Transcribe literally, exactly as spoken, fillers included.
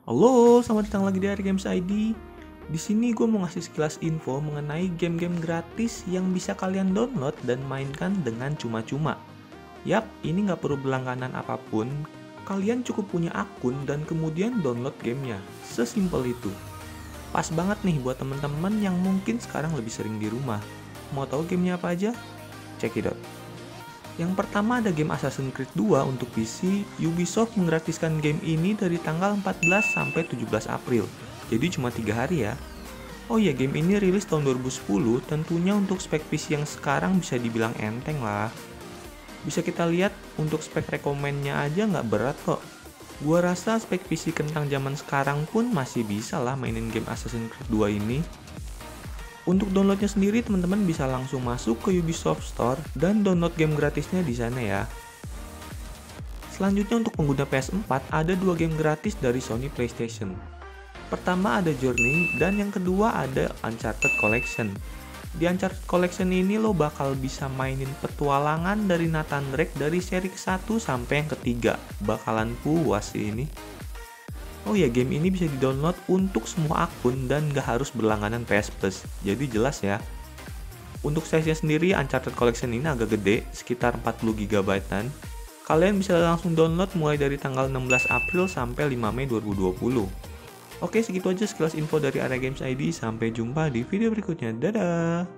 Halo, selamat datang lagi di Area Games I D. Di sini gue mau ngasih sekilas info mengenai game-game gratis yang bisa kalian download dan mainkan dengan cuma-cuma. Yap, ini nggak perlu berlangganan apapun. Kalian cukup punya akun dan kemudian download gamenya. Sesimpel itu. Pas banget nih buat temen-temen yang mungkin sekarang lebih sering di rumah. Mau tahu gamenya apa aja? Check it out. Yang pertama ada game Assassin's Creed dua untuk P C. Ubisoft menggratiskan game ini dari tanggal empat belas sampai tujuh belas April. Jadi cuma tiga hari ya. Oh iya, game ini rilis tahun dua ribu sepuluh, tentunya untuk spek P C yang sekarang bisa dibilang enteng lah. Bisa kita lihat untuk spek rekomennya aja nggak berat kok. Gua rasa spek P C kentang zaman sekarang pun masih bisa lah mainin game Assassin's Creed dua ini. Untuk downloadnya sendiri teman-teman bisa langsung masuk ke Ubisoft Store dan download game gratisnya di sana ya. Selanjutnya untuk pengguna P S empat ada dua game gratis dari Sony PlayStation. Pertama ada Journey dan yang kedua ada Uncharted Collection. Di Uncharted Collection ini lo bakal bisa mainin petualangan dari Nathan Drake dari seri ke satu sampai yang ketiga. Bakalan puas sih ini. Oh ya, game ini bisa di-download untuk semua akun dan gak harus berlangganan P S Plus, jadi jelas ya. Untuk size-nya sendiri, Uncharted Collection ini agak gede, sekitar empat puluh giga byte-an. Kalian bisa langsung download mulai dari tanggal enam belas April sampai lima Mei dua ribu dua puluh. Oke, segitu aja sekilas info dari Area Games I D, sampai jumpa di video berikutnya, dadah!